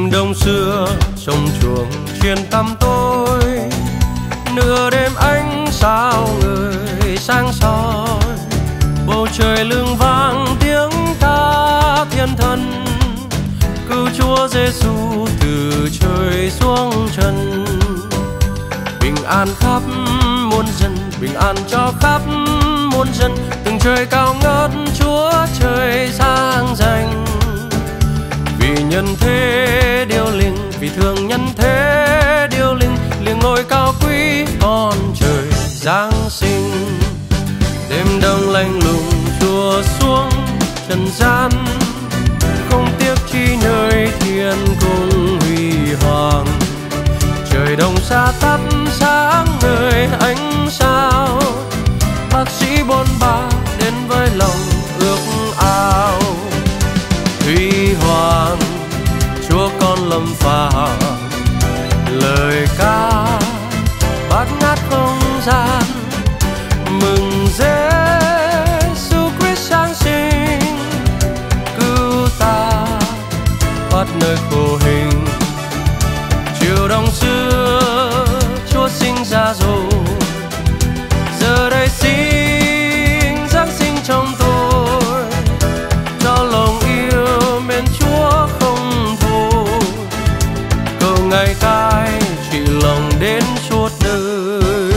Đêm đông xưa sông chuồng chuyên tăm tối, nửa đêm ánh sao người sáng soi, bầu trời lưng vang tiếng ca thiên thần, cứu Chúa Giêsu từ trời xuống trần. Bình an khắp muôn dân, bình an cho khắp muôn dân, từng trời cao ngất Chúa trời sáng danh. Vì nhân thế điêu linh, vì thương nhân thế điêu linh, liêng ngôi cao quý con trời giáng sinh. Đêm đông lạnh lùng Chúa xuống trần gian, không tiếc chi nơi thiên cung huy hoàng. Trời đông xa tắt sáng ngời ánh sao, bác sĩ bôn ba đến với lòng ước ao. Huy hoàng Chúa con lâm phàm, lời ca bát ngát không gian, mừng Giêsu Christ sáng sinh, cứu ta thoát nơi khổ hình. Chiều đông xưa Chúa sinh ra rồi, giờ đây sinh Giáng sinh trong tôi, cho lòng yêu mến Chúa không thôi, cầu ngày cai trị lòng đến suốt đời.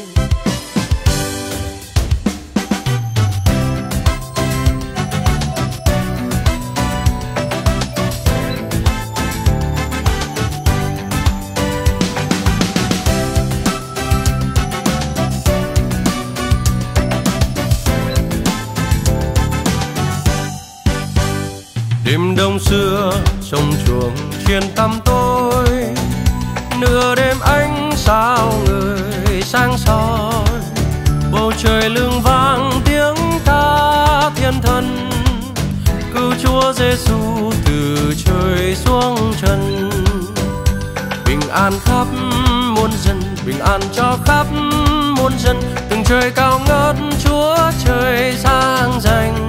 Đêm đông xưa sông chuồng chuyên tăm tối, nửa đêm ánh sao người sáng soi, bầu trời lưng vang tiếng ca thiên thần, cứu Chúa Giêsu từ trời xuống trần. Bình an khắp muôn dân, bình an cho khắp muôn dân, từng trời cao ngất Chúa trời sáng danh.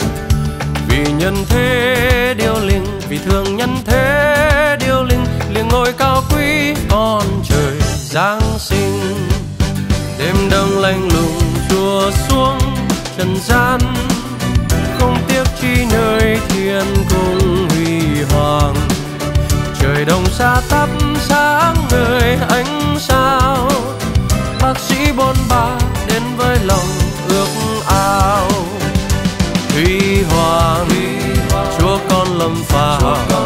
Vì nhân thế điêu linh, vì thương nhân thế điêu linh, liêng ngôi cao quý con trời giáng sinh. Đêm đông lạnh lùng Chúa xuống trần gian, không tiếc chi nơi thiên cung huy hoàng. Trời đông xa tắt sáng ngời ánh sao, bác sĩ bôn ba đến với lòng ước ao. Huy hoàng Chúa con lâm phàm,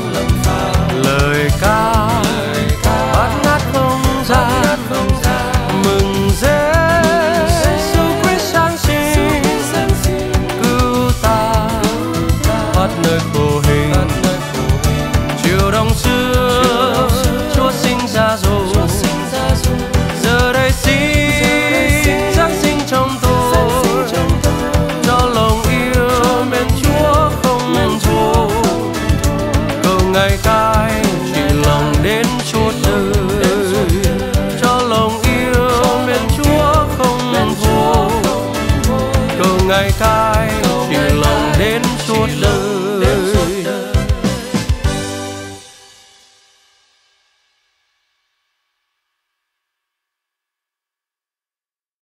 lời ca bát ngát không gian, mừng Giêsu Christ sáng sinh, cứu ta thoát nơi khổ hình. Chiều đông xưa Chúa sinh ra rồi, giờ đây sinh Giáng sinh trong tôi, cho lòng yêu mến Chúa không thôi, cầu ngày cai trị lòng đến suốt đời, cho lòng yêu mến Chúa không thôi, cầu ngày cai